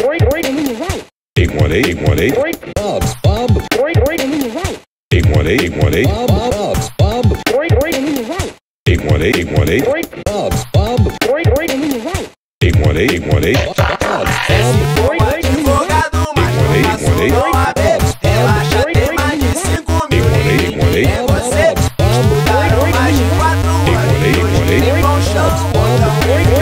818 Bob's Bob 818 818 Bob's Bob 818 818 Bob's Bob 818 818 Bob's Bob. Advogado, mas não aberto. Relaxa, tem mais de 5 mil. É você, estudaram mais de 4 anos. Hoje tem bom chão, botão.